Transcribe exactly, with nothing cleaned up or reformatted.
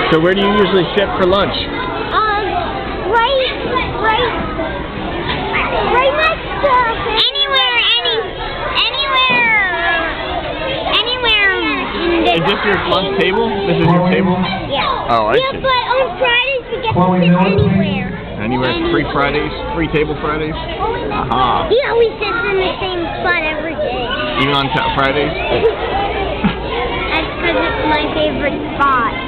So where do you usually sit for lunch? Um, right, right, right next to anywhere, any, anywhere, anywhere. Is this your lunch table? This is your table? Yeah. Oh, I yeah, see. but on Fridays we get to sit anywhere. Anywhere? Free Fridays? Free table Fridays? Aha. He always sits in the same spot every day. Even on Fridays? That's because it's my favorite spot.